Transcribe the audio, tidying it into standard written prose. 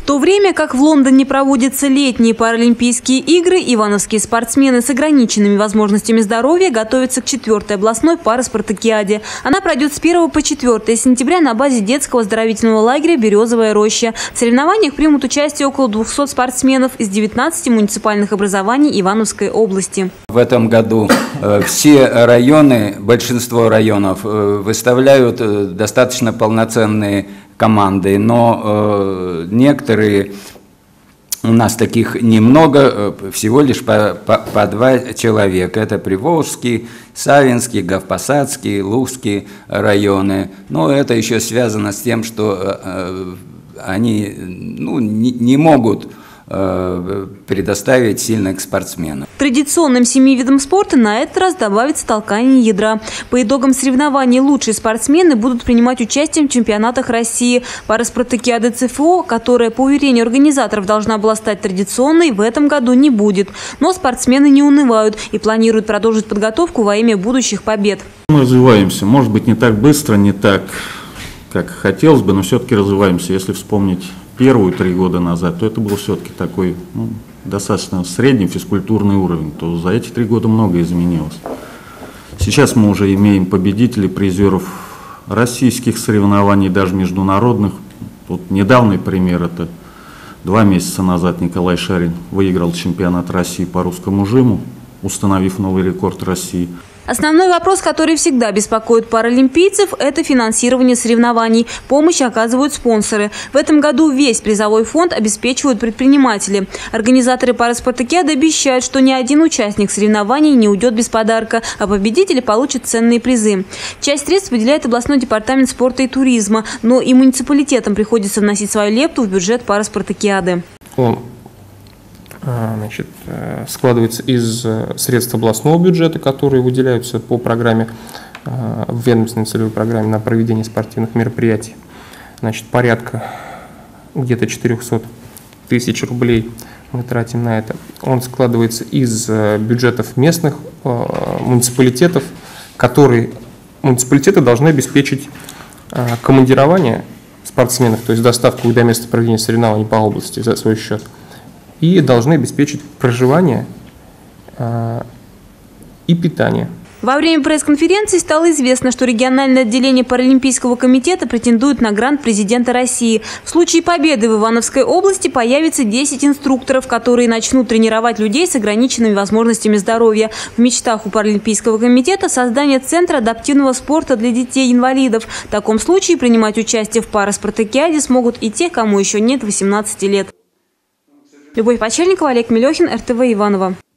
В то время как в Лондоне проводятся летние паралимпийские игры, ивановские спортсмены с ограниченными возможностями здоровья готовятся к 4-й областной параспартакиаде. Она пройдет с 1 по 4 сентября на базе детского оздоровительного лагеря «Березовая роща». В соревнованиях примут участие около 200 спортсменов из 19 муниципальных образований Ивановской области. В этом году все районы, большинство районов выставляют достаточно полноценные команды, но некоторые, у нас таких немного, всего лишь по 2 человека. Это Приволжский, Савинский, Говпосадский, Лужский районы. Но это еще связано с тем, что они не могут предоставить сильных спортсменов. Традиционным 7 видам спорта на этот раз добавится толкание ядра. По итогам соревнований лучшие спортсмены будут принимать участие в чемпионатах России. Параспартакиады ЦФО, которая, по уверению организаторов, должна была стать традиционной, в этом году не будет. Но спортсмены не унывают и планируют продолжить подготовку во имя будущих побед. Мы развиваемся. Может быть, не так быстро, не так, как хотелось бы, но все-таки развиваемся. Если вспомнить первые 3 года назад, то это был все-таки такой достаточно средний физкультурный уровень, то за эти 3 года многое изменилось. Сейчас мы уже имеем победителей, призеров российских соревнований, даже международных. Вот недавний пример, это 2 месяца назад Николай Шарин выиграл чемпионат России по русскому жиму, установив новый рекорд России. Основной вопрос, который всегда беспокоит паралимпийцев – это финансирование соревнований. Помощь оказывают спонсоры. В этом году весь призовой фонд обеспечивают предприниматели. Организаторы параспартакиады обещают, что ни один участник соревнований не уйдет без подарка, а победители получат ценные призы. Часть средств выделяет областной департамент спорта и туризма, но и муниципалитетам приходится вносить свою лепту в бюджет параспартакиады. Складывается из средств областного бюджета, которые выделяются по программе, в ведомственной целевой программе на проведение спортивных мероприятий. Порядка где-то 400 тысяч рублей мы тратим на это. Он складывается из бюджетов местных муниципалитетов, муниципалитеты должны обеспечить командирование спортсменов, то есть доставку до места проведения соревнований по области за свой счет. И должны обеспечить проживание и питание. Во время пресс-конференции стало известно, что региональное отделение Паралимпийского комитета претендует на грант президента России. В случае победы в Ивановской области появится 10 инструкторов, которые начнут тренировать людей с ограниченными возможностями здоровья. В мечтах у Паралимпийского комитета создание центра адаптивного спорта для детей-инвалидов. В таком случае принимать участие в параспартакиаде смогут и те, кому еще нет 18 лет. Любовь Почельникова, Олег Мелехин, РТВ Иваново.